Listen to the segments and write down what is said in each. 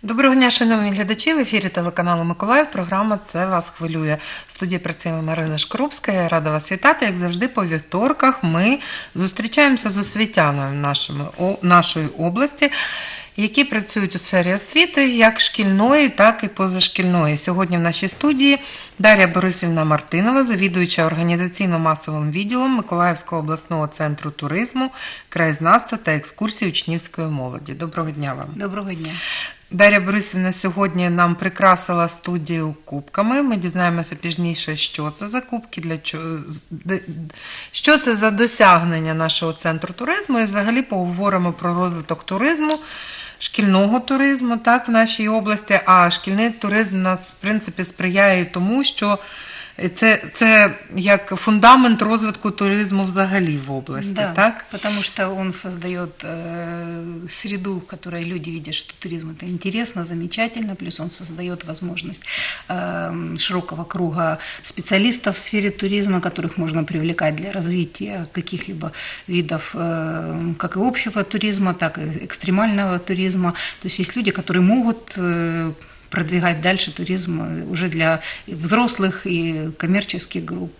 Доброго дня, шановні глядачі. В ефірі телеканалу Миколаїв. Програма «Це вас хвилює». В студії працює Марина Шкрупська. Я рада вас вітати. Як завжди, по вівторках ми зустрічаємося з освітянами нашої області, які працюють у сфері освіти як шкільної, так і позашкільної. Сьогодні в нашій студії Дар'я Борисівна Мартинова, завідуюча організаційно-масовим відділом Миколаївського обласного центру туризму, краєзнавства та екскурсій учнівської молоді. Доброго дня вам. Доброго дня. Дар'я Борисівна сьогодні нам прикрасила студію кубками. Ми дізнаємося пізніше, що це за кубки, що це за досягнення нашого центру туризму, і взагалі поговоримо про розвиток туризму, шкільного туризму, так, в нашій області. А шкільний туризм у нас, в принципі, сприяє тому, що це як фундамент розвитку туризму взагалі в области, да, так? Потому что он создает среду, в которой люди видят, что туризм это интересно, замечательно, плюс он создает возможность широкого круга специалистов в сфере туризма, которых можно привлекать для развития каких-либо видов как и общего туризма, так и экстремального туризма. То есть есть люди, которые могут продвигать дальше туризм уже для взрослих і комерційних груп.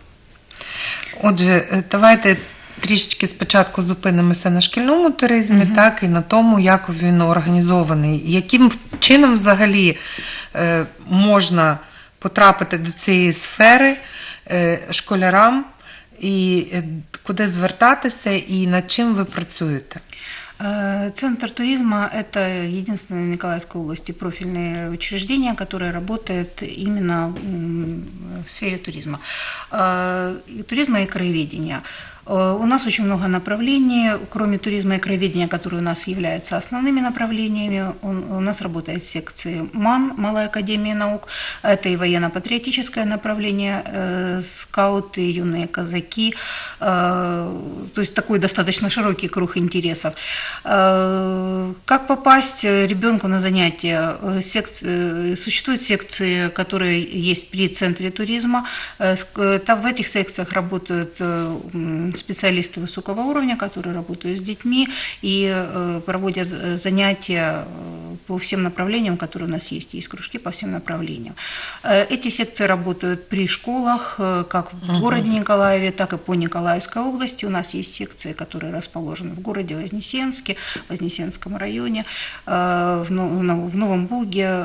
Отже, давайте трішечки спочатку зупинимося на шкільному туризмі, так, і на тому, як він організований. Яким чином взагалі можна потрапити до цієї сфери школярам, і куди звертатися, і над чим ви працюєте? Центр туризма – это единственное в Николаевской области профильное учреждение, которое работает именно в сфере туризма. Туризма и краеведения. У нас очень много направлений, кроме туризма и краеведения, которые у нас являются основными направлениями. У нас работает секция МАН, Малая академия наук, это и военно-патриотическое направление, скауты, юные казаки, то есть такой достаточно широкий круг интересов. Как попасть ребенку на занятия? Существуют секции, которые есть при центре туризма, там в этих секциях работают специалисты высокого уровня, которые работают с детьми и проводят занятия по всем направлениям, которые у нас есть кружки по всем направлениям. Эти секции работают при школах, как в городе Николаеве, так и по Николаевской области. У нас есть секции, которые расположены в городе Вознесенске, в Вознесенском районе, в Новом Буге,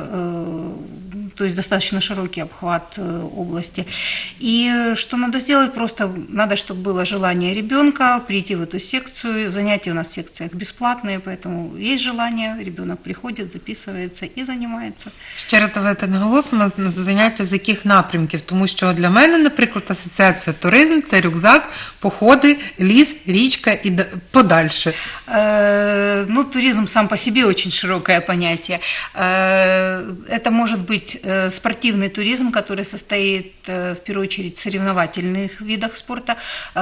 то есть достаточно широкий обхват области. И что надо сделать? Просто надо, чтобы было желание ребенка прийти в эту секцию. Занятия у нас в секциях бесплатные, поэтому есть желание, ребенок приходит, записывается и занимается. Ще раз давайте наголосимо на заняття з яких напрямків, тому що для мене, наприклад, асоціація туризм – це рюкзак, походи, ліс, річка і подальше. Ну, туризм сам по себе очень широкое понятие. Это может быть спортивный туризм, который состоит в первую очередь в соревновательных видах спорта.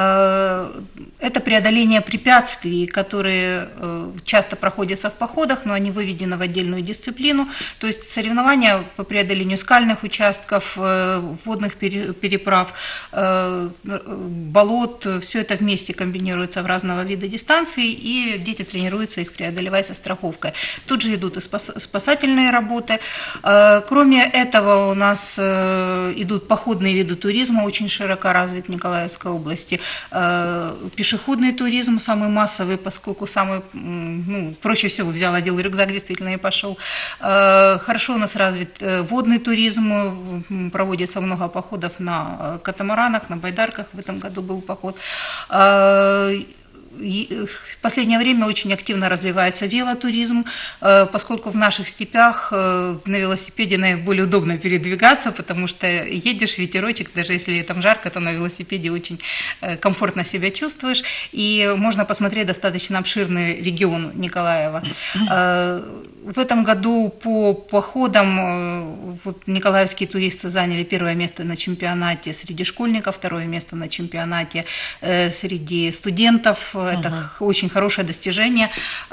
Это преодоление препятствий, которые часто проходятся в походах, но они выведены в отдельную дисциплину. То есть соревнования по преодолению скальных участков, водных переправ, болот, все это вместе комбинируется в разного вида дистанции, и дети тренируются их преодолевать со страховкой. Тут же идут и спасательные работы. Кроме этого у нас идут походные виды туризма, очень широко развит в Николаевской области. Пешеходный туризм самый массовый, поскольку самый, проще всего взял, одел рюкзак действительно и пошел. Хорошо у нас развит водный туризм, проводится много походов на катамаранах, на байдарках, в этом году был поход. В последнее время очень активно развивается велотуризм, поскольку в наших степях на велосипеде наиболее удобно передвигаться, потому что едешь, ветерочек, даже если там жарко, то на велосипеде очень комфортно себя чувствуешь, и можно посмотреть достаточно обширный регион Николаева. В этом году по походам вот, николаевские туристы заняли первое место на чемпионате среди школьников, второе место на чемпионате среди студентов. Это очень хорошее достижение.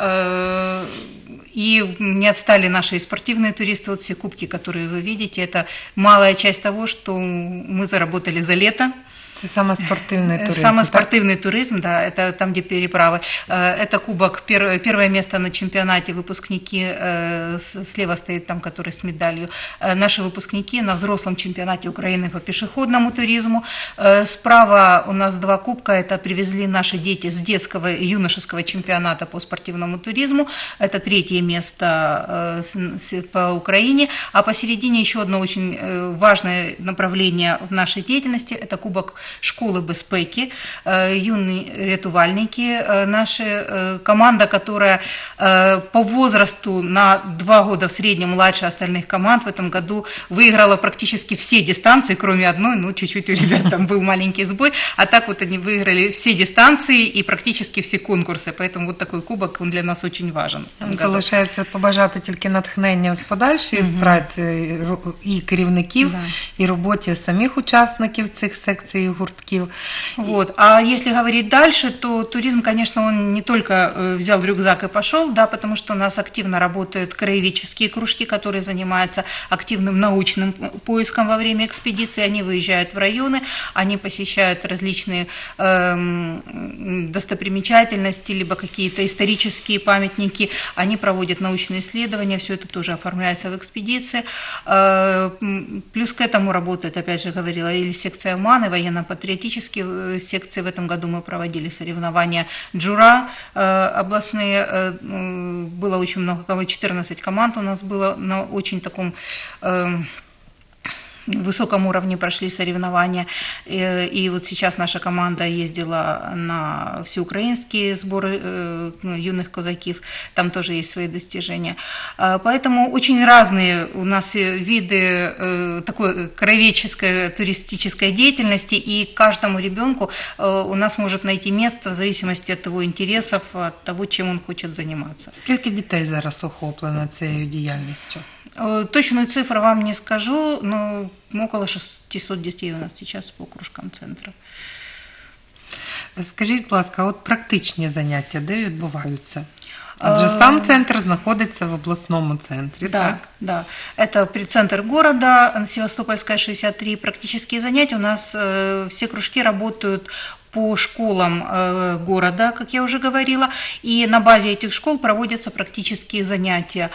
И не отстали наши спортивные туристы. Вот все кубки, которые вы видите, это малая часть того, что мы заработали за лето. Это самый спортивный туризм. Самый спортивный туризм, да, это там, где переправы. Это кубок, первое место на чемпионате, выпускники, слева стоит там, который с медалью. Наши выпускники на взрослом чемпионате Украины по пешеходному туризму. Справа у нас 2 кубка, это привезли наши дети с детского и юношеского чемпионата по спортивному туризму. Это 3 место по Украине. А посередине еще одно очень важное направление в нашей деятельности, это кубок школы безпеки, юные рятувальники, наша команда, которая по возрасту на 2 года в среднем младше остальных команд, в этом году выиграла практически все дистанции, кроме одной, ну чуть-чуть у ребят там был маленький сбой, а так вот они выиграли все дистанции и практически все конкурсы, поэтому вот такой кубок, он для нас очень важен. Залишається побажати тільки натхнення в подальшій праці і керівників, і роботі самих учасників цих секцій і гуртків. Вот. А если говорить дальше, то туризм, конечно, он не только взял рюкзак и пошел, да, потому что у нас активно работают краеведческие кружки, которые занимаются активным научным поиском во время экспедиции. Они выезжают в районы, они посещают различные достопримечательности, либо какие-то исторические памятники, они проводят научные исследования, все это тоже оформляется в экспедиции. Плюс к этому работает, опять же говорила, или секция МАНы, военно-патриотические секции. В этом году мы проводили соревнования джура областные, было очень много, 14 команд у нас было на очень таком высоком уровне прошли соревнования, и вот сейчас наша команда ездила на всеукраинские сборы юных казаков, там тоже есть свои достижения. Поэтому очень разные у нас виды такой краеведческой, туристической деятельности, и каждому ребенку у нас может найти место в зависимости от его интересов, от того, чем он хочет заниматься. Скільки дітей зараз охоплено цією діяльністю? Точную цифру вам не скажу, но около 600 детей у нас сейчас по кружкам центра. Скажіть, будь ласка, от практичні заняття де відбуваються? Адже сам центр знаходиться в обласному центрі, да, так? Да, это центр города, Севастопольская, 63. Практические занятия у нас, все кружки работают по школам города, как я уже говорила, и на базе этих школ проводятся практические занятия.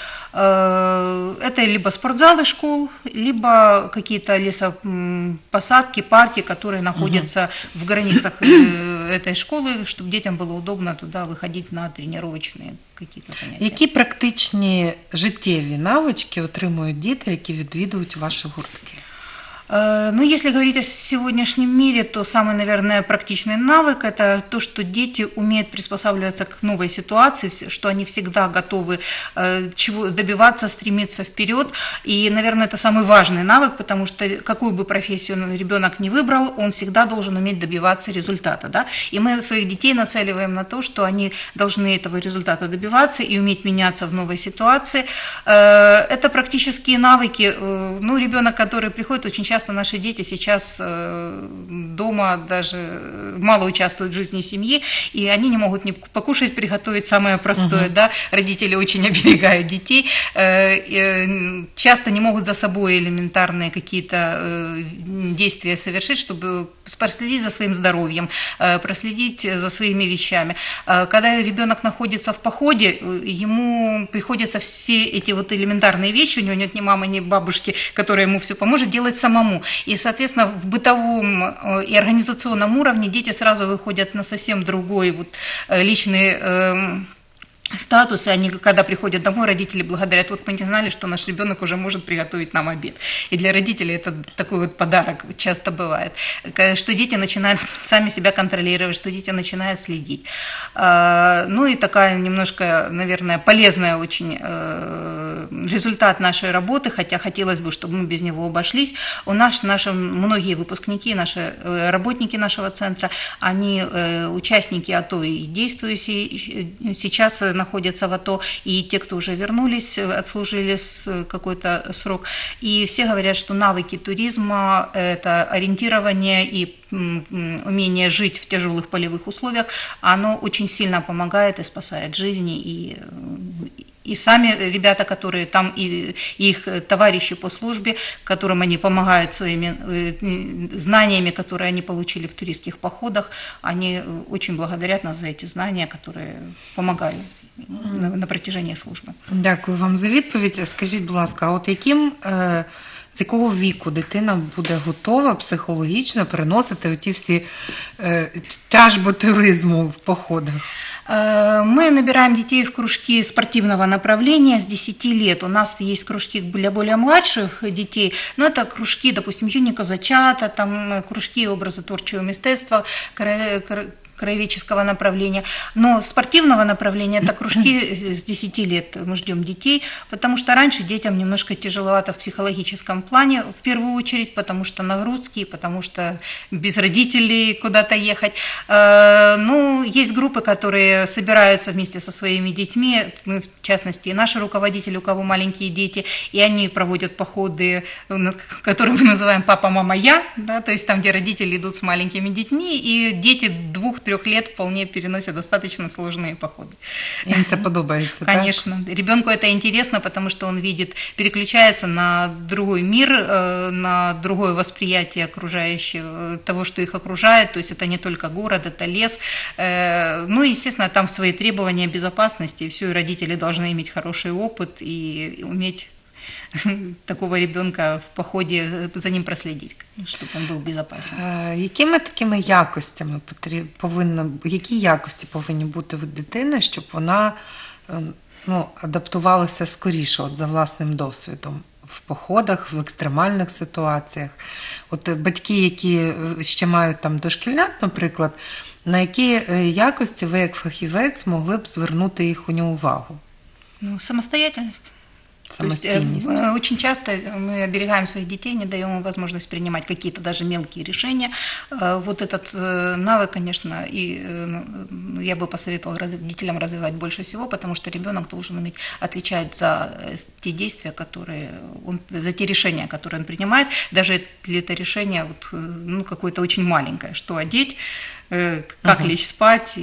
Это либо спортзалы школ, либо какие-то лесопосадки, парки, которые находятся в границах этой школы, чтобы детям было удобно туда выходить на тренировочные какие-то заняття. Які практичні життєві навички отримують діти, які відвідують ваші гуртки? Ну, если говорить о сегодняшнем мире, то самый, наверное, практичный навык – это то, что дети умеют приспосабливаться к новой ситуации, что они всегда готовы чего добиваться, стремиться вперед. И, наверное, это самый важный навык, потому что какую бы профессию ребенок ни выбрал, он всегда должен уметь добиваться результата. Да? И мы своих детей нацеливаем на то, что они должны этого результата добиваться и уметь меняться в новой ситуации. Это практические навыки. Ну, ребенок, который приходит, очень часто наши дети сейчас дома даже мало участвуют в жизни семьи, и они не могут не покушать, приготовить самое простое, да, родители очень оберегают детей, часто не могут за собой элементарные какие-то действия совершить, чтобы проследить за своим здоровьем, проследить за своими вещами. Когда ребенок находится в походе, ему приходится все эти вот элементарные вещи, у него нет ни мамы, ни бабушки, которая ему все поможет, делать самому. И, соответственно, в бытовом и организационном уровне дети сразу выходят на совсем другой вот личный статус, и они, когда приходят домой, родители благодарят, вот мы не знали, что наш ребенок уже может приготовить нам обед. И для родителей это такой вот подарок часто бывает, что дети начинают сами себя контролировать, что дети начинают следить. Ну и такая немножко, наверное, полезная очень результат нашей работы, хотя хотелось бы, чтобы мы без него обошлись. У нас многие выпускники, наши работники нашего центра, они участники АТО и действующие сейчас находятся в АТО, и те, кто уже вернулись, отслужили какой-то срок. И все говорят, что навыки туризма, это ориентирование и умение жить в тяжелых полевых условиях, оно очень сильно помогает и спасает жизни, и сами ребята, которые там, и их товарищи по службе, которым они помогают своими знаниями, которые они получили в туристских походах, они очень благодарят нас за эти знания, которые помогали на протяжении служби. Дякую вам за відповідь. Скажіть, будь ласка, от з якого віку дитина буде готова психологічно переносити оті всі тяжби туризму в походах? Мы набираем детей в кружки спортивного направления с 10 лет. У нас есть кружки для более младших детей, но это кружки, допустим, юні козачата, там кружки образотворчого мистецтва, краеведческого направления. Но спортивного направления это кружки с 10 лет мы ждем детей, потому что раньше детям немножко тяжеловато в психологическом плане, в первую очередь, потому что нагрузки, потому что без родителей куда-то ехать. Ну, есть группы, которые собираются вместе со своими детьми, в частности, и наши руководители, у кого маленькие дети, и они проводят походы, которые мы называем «папа, мама, я», да, то есть там, где родители идут с маленькими детьми, и дети 2-3 лет вполне переносят достаточно сложные походы. Им это подобается, конечно. Так? Ребенку это интересно, потому что он видит, переключается на другой мир, на другое восприятие окружающего, того, что их окружает, то есть это не только город, это лес. Ну, естественно, там свои требования безопасности, и все, и родители должны иметь хороший опыт и уметь такого ребенка в поході за ним прослідити, щоб він був безпечним. Якими такими якостями які якості повинні бути у дитини, щоб вона адаптувалася скоріше за власним досвідом в походах, в екстремальних ситуаціях? От батьки, які ще мають там дошкільнят, наприклад, на які якості ви, як фахівець, могли б звернути їхню увагу? Ну, самостоятельность. Самостоятельность. Очень часто мы оберегаем своих детей, не даем им возможность принимать какие-то даже мелкие решения. Вот этот навык, конечно, и я бы посоветовала родителям развивать больше всего, потому что ребенок должен уметь отвечать за те действия, за те решения, которые он принимает, даже если это решение какое-то очень маленькое, что одеть, как лечь спать.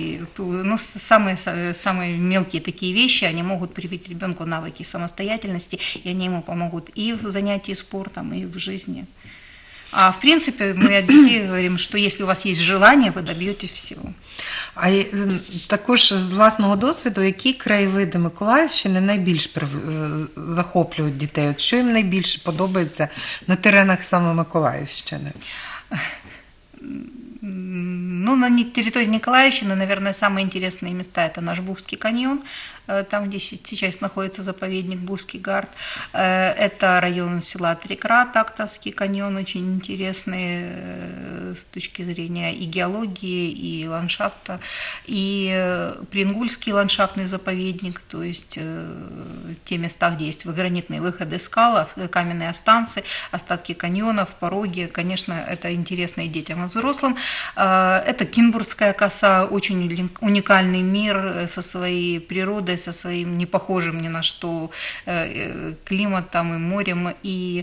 Самые мелкие такие вещи, они могут привить ребенку навыки самостоятельности, и они ему помогут и в занятии спортом, и в жизни. А в принципе мы от детей говорим, что если у вас есть желание, вы добьетесь всего. А також з власного досвіду, які краєвиди Миколаївщини найбільш захоплюють дітей? От що їм найбільше подобається на теренах саме Миколаївщини? Ну, на территории Николаевщины, наверное, самые интересные места – это наш Бухский каньон, там, где сейчас находится заповедник Бухский гард. Это район села Трикра, Тактовский каньон, очень интересный с точки зрения и геологии, и ландшафта, и Прингульский ландшафтный заповедник, то есть те места, где есть гранитные выходы скал, каменные останцы, остатки каньонов, пороги. Конечно, это интересно и детям, и взрослым. Это Кинбургская коса, очень уникальный мир со своей природой, со своим непохожим ни на что климатом и морем, и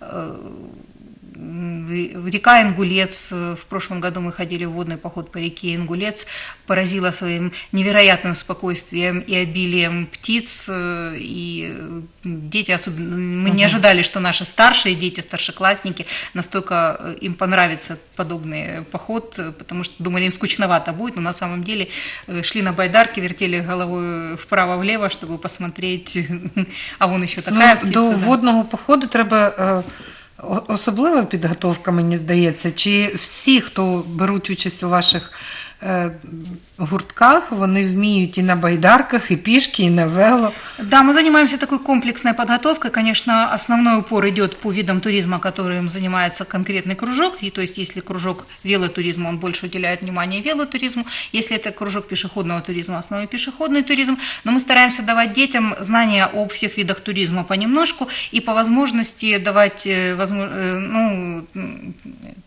река Ингулец, в прошлом году мы ходили в водный поход по реке Ингулец, поразила своим невероятным спокойствием и обилием птиц, и дети особенно, мы не ожидали, что наши старшие дети, старшеклассники, настолько им понравится подобный поход, потому что думали, им скучновато будет, но на самом деле шли на байдарке, вертели головой вправо-влево, чтобы посмотреть, а вон еще такая птица. До водного походу треба особлива підготовка, мені здається, чи всі, хто беруть участь у ваших гуртках, вони вміють и на байдарках, и пешки, и на вело? Да, мы занимаемся такой комплексной подготовкой. Конечно, основной упор идет по видам туризма, которым занимается конкретный кружок. И то есть, если кружок велотуризма, он больше уделяет внимание велотуризму. Если это кружок пешеходного туризма, основной пешеходный туризм. Но мы стараемся давать детям знания об всех видах туризма понемножку и по возможности давать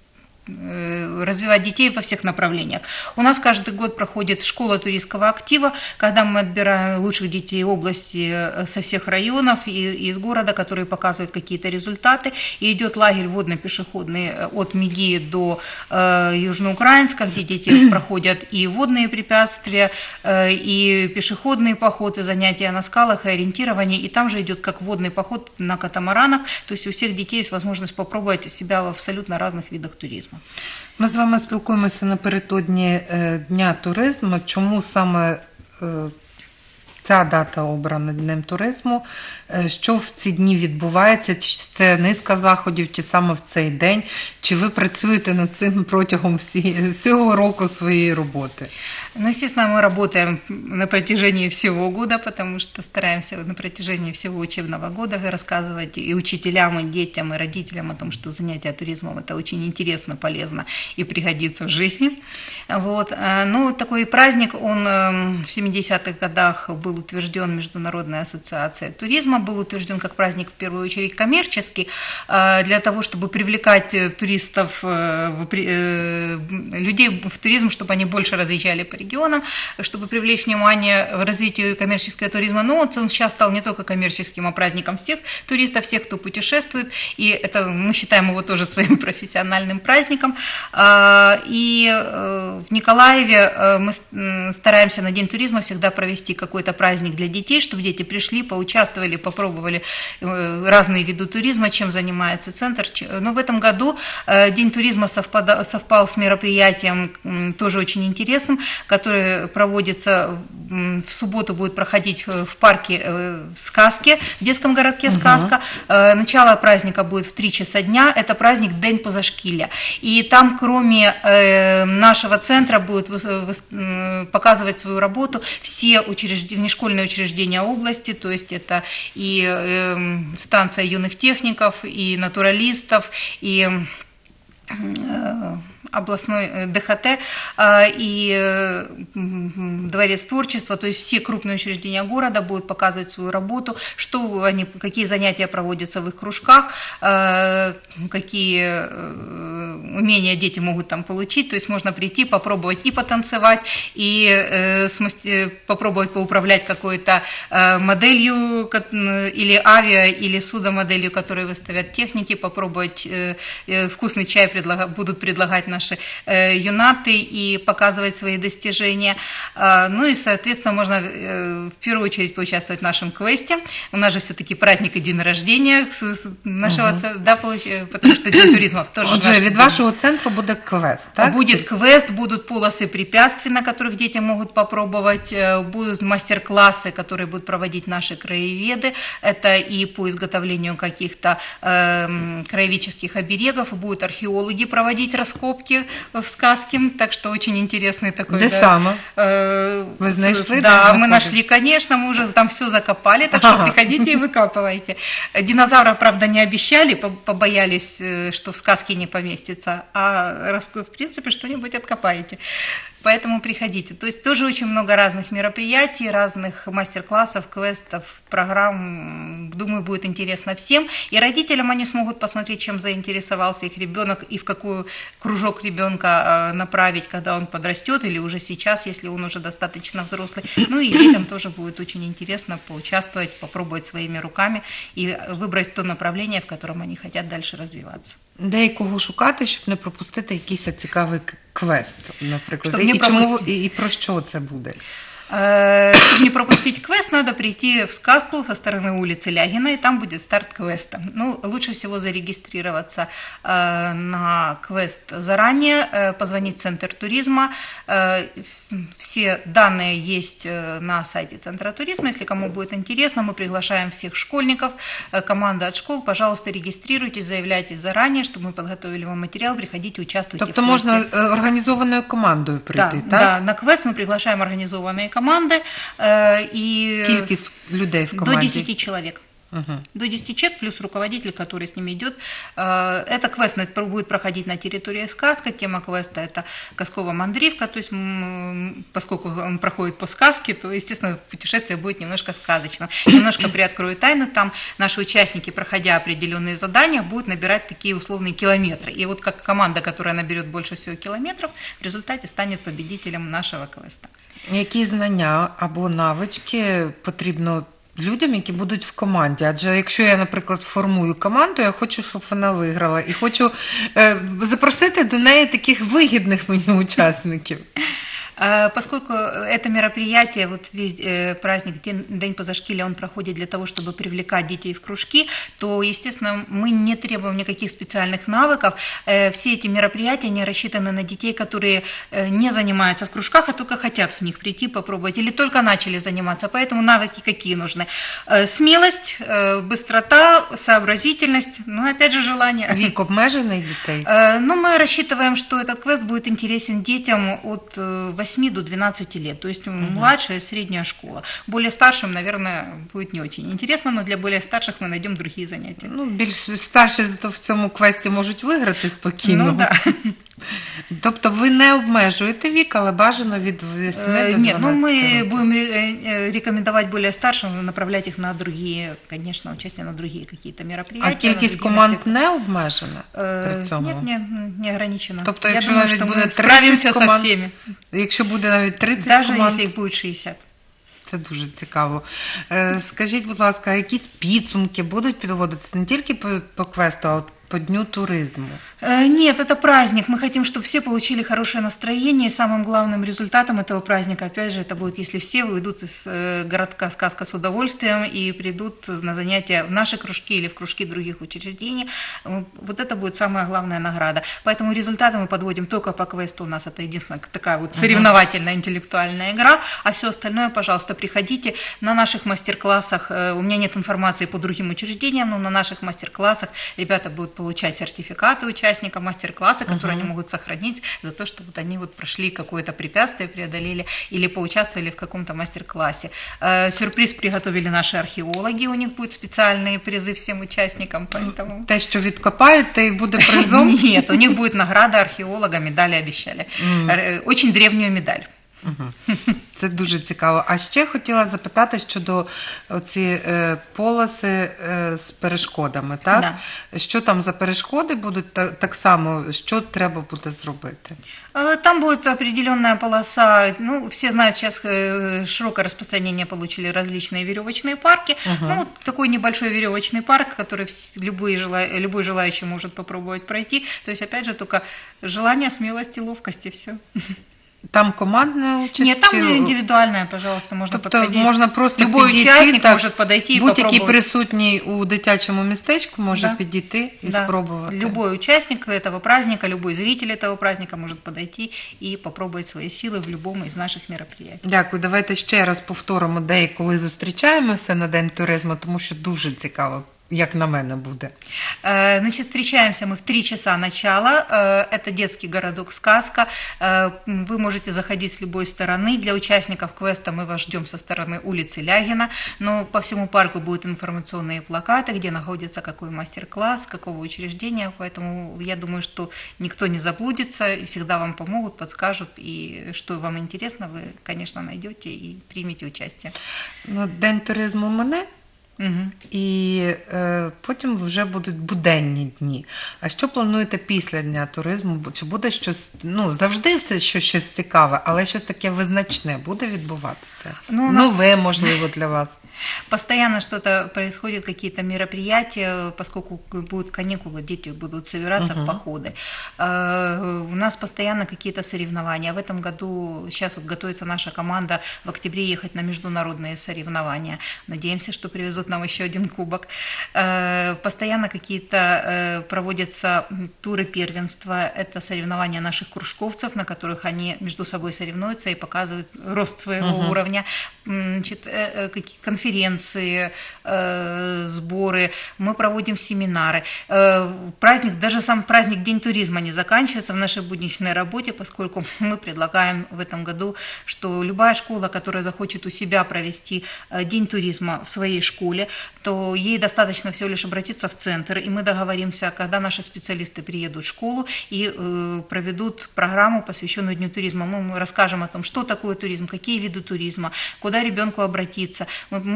развивать детей во всех направлениях. У нас каждый год проходит школа туристского актива, когда мы отбираем лучших детей области со всех районов и из города, которые показывают какие-то результаты. И идет лагерь водно-пешеходный от Миги до Южноукраинска, где дети проходят и водные препятствия, и пешеходные походы, занятия на скалах, и ориентирование. И там же идет как водный поход на катамаранах. То есть у всех детей есть возможность попробовать себя в абсолютно разных видах туризму. Ми з вами спілкуємося напередодні Дня туризму. Чому саме ця дата обрана Днем туризму? Що в ці дні відбувається? Чи це низка заходів, чи саме в цей день? Чи ви працюєте над цим протягом всього року своєї роботи? Ну, естественно, мы работаем на протяжении всего года, потому что стараемся на протяжении всего учебного года рассказывать и учителям, и детям, и родителям о том, что занятие туризмом – это очень интересно, полезно и пригодится в жизни. Вот. Ну, такой праздник, он в 70-х годах был утвержден Международной ассоциацией туризма, был утвержден как праздник, в первую очередь, коммерческий, для того, чтобы привлекать туристов, людей в туризм, чтобы они больше разъезжали по регионам, чтобы привлечь внимание в развитии коммерческого туризма. Но он сейчас стал не только коммерческим, а праздником всех туристов, всех, кто путешествует. И это мы считаем его тоже своим профессиональным праздником. И в Николаеве мы стараемся на День туризма всегда провести какой-то праздник для детей, чтобы дети пришли, поучаствовали, попробовали разные виды туризма, чем занимается центр. Но в этом году День туризма совпал с мероприятием тоже очень интересным, который проводится в субботу, будет проходить в парке «Сказки», в детском городке «Сказка». Начало праздника будет в 3 часа дня, это праздник День позашкілля. И там, кроме нашего центра, будут показывать свою работу все внешкольные учреждения области, то есть это и станция юных техников, и натуралистов, и областной ДХТ и Дворец творчества, то есть все крупные учреждения города будут показывать свою работу, какие занятия проводятся в их кружках, какие умения дети могут там получить, то есть можно прийти, попробовать и потанцевать, и попробовать поуправлять какой-то моделью или авиа, или судомоделью, которые выставят техники, попробовать вкусный чай будут предлагать наши юнаты и показывать свои достижения. Ну и, соответственно, можно в первую очередь поучаствовать в нашем квесте. У нас же все-таки праздник и день рождения нашего центра, да, потому что День туризма тоже. Отже, від вашого центру буде квест, так? Будет квест, будут полосы препятствий, на которых дети могут попробовать, будут мастер-классы, которые будут проводить наши краеведы. Это и по изготовлению каких-то краеведческих оберегов, будут археологи проводить раскопки в Сказке, так что очень интересный такой. Где саме? Вы нашли? Да, мы нашли, конечно, мы уже там все закопали, так что приходите и выкапывайте. Динозавров, правда, не обещали, побоялись, что в Сказке не поместится, а в принципе что-нибудь откопаете. Поэтому приходите. То есть тоже очень много разных мероприятий, разных мастер-классов, квестов, программ. Думаю, будет интересно всем. И родителям они смогут посмотреть, чем заинтересовался их ребенок и в какой кружок ребенка направить, когда он подрастет, или уже сейчас, если он уже достаточно взрослый. Ну и детям тоже будет очень интересно поучаствовать, попробовать своими руками и выбрать то направление, в котором они хотят дальше развиваться. Де і кого шукати, щоб не пропустити якийсь цікавий квест, наприклад. І про що це буде? Чтобы не пропустить квест, надо прийти в Сказку со стороны улицы Лягина, и там будет старт квеста. Ну, лучше всего зарегистрироваться на квест заранее, позвонить в Центр туризма. Все данные есть на сайте Центра туризма. Если кому будет интересно, мы приглашаем всех школьников, команда от школ. Пожалуйста, регистрируйтесь, заявляйтесь заранее, чтобы мы подготовили вам материал, приходите, участвуйте. Тобто можна організованою командою прийти, да, так? Да, на квест мы приглашаем организованные команды. И кількість людей в команді? До 10 человек. До 10 человек плюс руководитель, который с ними идет. Это квест будет проходить на территории сказка. Тема квеста – это сказкова мандрівка. То есть, поскольку он проходит по сказке, то, естественно, путешествие будет немножко сказочным. Немножко приоткрою тайну. Там наши участники, проходя определенные задания, будут набирать такие условные километры. И вот как команда, которая наберет больше всего километров, в результате станет победителем нашего квеста. Які знання або навички потрібно людям, які будуть в команді? Адже якщо я, наприклад, формую команду, я хочу, щоб вона виграла. І хочу запросити до неї таких вигідних мені учасників. Поскольку это мероприятие, вот весь праздник, День Позашкілля, он проходит для того, чтобы привлекать детей в кружки, то, естественно, мы не требуем никаких специальных навыков. Все эти мероприятия, они рассчитаны на детей, которые не занимаются в кружках, а только хотят в них прийти, попробовать, или только начали заниматься. Поэтому навыки какие нужны? Смелость, быстрота, сообразительность, ну, опять же, желание. Вік обмежений дітей? Ну, мы рассчитываем, что этот квест будет интересен детям от 8 до 12 лет, то есть младшая, средняя школа. Более старшим, наверное, будет не очень интересно, но для более старших мы найдем другие занятия. Ну, більш старші зато в цьому квесті можуть виграти спокійно. Ну, да. Тобто ви не обмежуєте вік, але бажано від 8 до 12 Нет, ну мы років. будем рекомендовать более старшим, направлять их на другие, конечно, участие на другие какие-то мероприятия. А кількість команд не обмежена при цьому? Нет, не ограничено. Тобто, Я якщо думаю, навіть что буде мы 30 справимся со команд, всеми. якщо буде навіть 30 Даже команд, если их будет 60. це дуже цікаво. Скажіть, будь ласка, якісь підсумки будуть підводитися не тільки по квесту, а от по Дню туризму? Нет, это праздник. Мы хотим, чтобы все получили хорошее настроение. И самым главным результатом этого праздника, опять же, это будет, если все уйдут из городка «Сказка» с удовольствием и придут на занятия в наши кружки или в кружки других учреждений. Вот это будет самая главная награда. Поэтому результаты мы подводим только по квесту. У нас это единственная такая вот соревновательная интеллектуальная игра. А все остальное, пожалуйста, приходите. На наших мастер-классах, у меня нет информации по другим учреждениям, но на наших мастер-классах ребята будут получать сертификаты участника мастер-класса, которые они могут сохранить за то, что вот они вот прошли какое-то препятствие, преодолели или поучаствовали в каком-то мастер-классе. Сюрприз приготовили наши археологи, у них будут специальные призы всем участникам. Поэтому... Те, що відкопають, те й буде призом? Нет, у них будет награда археолога, медали обещали. Очень древнюю медаль. Це дуже цікаво. А ще хотіла запитати щодо оці полоси з перешкодами, так? Да. Що там за перешкоди будуть, так само, що треба буде зробити? Там будет определенная полоса, ну, все знают, сейчас широкое распространение получили различные веревочные парки. Ну, вот такой небольшой веревочный парк, который любой желающий может попробовать пройти. То есть, опять же, только желание, смелость и ловкость, и все. Там командная участь? Нет, там индивидуальная, пожалуйста, можно подходить. Можна просто любой підійти, участник так, может подойти и будь-який попробовать. присутній у дитячому містечку може підійти і спробувати. Любой участник этого праздника, любой зритель этого праздника может подойти и попробовать свои силы в любом из наших мероприятий. Дякую. Давайте ще раз повторимо, де і коли зустрічаємося на День туризму, тому що дуже цікаво. Як на мене буде. Значит, встречаемся мы в 3 часа начала. Это детский городок «Сказка». Вы можете заходить с любой стороны. Для участников квеста мы вас ждем со стороны улицы Лягина. Но по всему парку будут информационные плакаты, где находится какой мастер-класс, какого учреждения. Поэтому я думаю, что никто не заблудится. И всегда вам помогут, подскажут. И что вам интересно, вы, конечно, найдете и примете участие. Ну, День туризму мене. І потім вже будуть буденні дні. А що плануєте після Дня туризму? Чи буде щось, ну, завжди все щось цікаве, але щось таке визначне буде відбуватися? Ну, нове, можливо, для вас? Постоянно что-то происходит, какие-то мероприятия, поскольку будут каникулы, дети будут собираться в походы. У нас постоянно какие-то соревнования. В этом году сейчас вот готовится наша команда в октябре ехать на международные соревнования. Надеемся, что привезут нам еще один кубок. Постоянно какие-то проводятся туры первенства. Это соревнования наших кружковцев, на которых они между собой соревнуются и показывают рост своего уровня. Значит, конференции, сборы, мы проводим семинары. Праздник, даже сам праздник День туризма не заканчивается в нашей будничной работе, поскольку мы предлагаем в этом году, что любая школа, которая захочет у себя провести День туризма в своей школе, школе, то ей достаточно всего лишь обратиться в центр, и мы договоримся, когда наши специалисты приедут в школу и проведут программу, посвященную Дню туризма. Мы расскажем о том, что такое туризм, какие виды туризма, куда ребенку обратиться.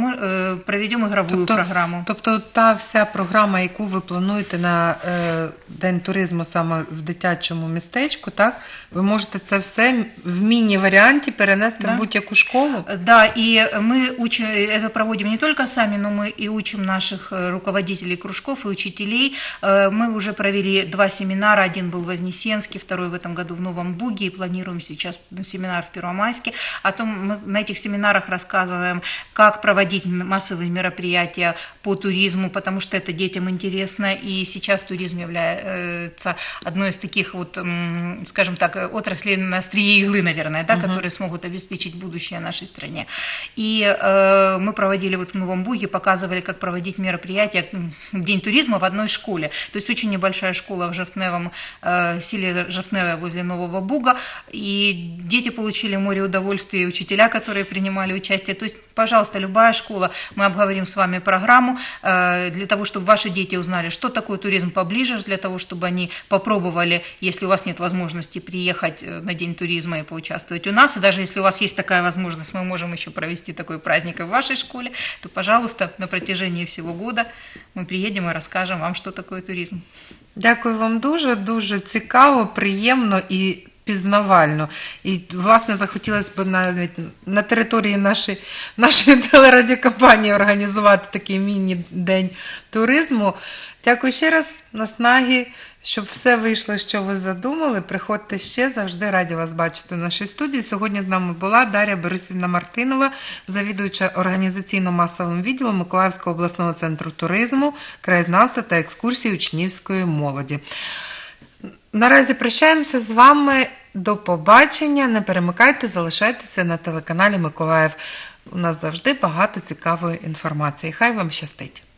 Мы проведем игровую программу. Тобто та вся програма, яку ви плануєте на День туризму саме в дитячому містечку, так? Ви можете це все в міні-варіанті перенести в будь-яку школу? Да, и мы учим, это проводим не только сами, но мы и учим наших руководителей кружков и учителей. Мы уже провели 2 семинара, один был в Вознесенске, второй в этом году в Новом Буге, и планируем сейчас семинар в Первомайске. О том мы на этих семинарах рассказываем, как проводить массовые мероприятия по туризму, потому что это детям интересно, и сейчас туризм является одной из таких вот, скажем так, отраслей на острие иглы, наверное, да, которые смогут обеспечить будущее нашей стране. И мы проводили вот в Новом Буге, показывали, как проводить мероприятия, День туризма в одной школе. То есть очень небольшая школа в Жовтневом, селе Жовтневое возле Нового Буга, и дети получили море удовольствия, и учителя, которые принимали участие. То есть, пожалуйста, любая школа, мы обговорим с вами программу для того, чтобы ваши дети узнали, что такое туризм поближе, для того, чтобы они попробовали, если у вас нет возможности приехать на День туризма и поучаствовать у нас, и даже если у вас есть такая возможность, мы можем еще провести такой праздник и в вашей школе, то, пожалуйста, на протяжении всего года мы приедем и расскажем вам, что такое туризм. Дякую вам дуже, дуже цікаво, приємно і пізнавально. І, власне, захотілося б навіть на території нашої телерадіокомпанії організувати такий міні-день туризму. Дякую ще раз, наснаги, щоб все вийшло, що ви задумали. Приходьте ще, завжди раді вас бачити в нашій студії. Сьогодні з нами була Дар'я Борисівна Мартинова, завідуюча організаційно-масовим відділом Миколаївського обласного центру туризму, краєзнавства та екскурсій учнівської молоді. Наразі прощаємося з вами. До побачення. Не перемикайте, залишайтеся на телеканалі Миколаїв. У нас завжди багато цікавої інформації. Хай вам щастить!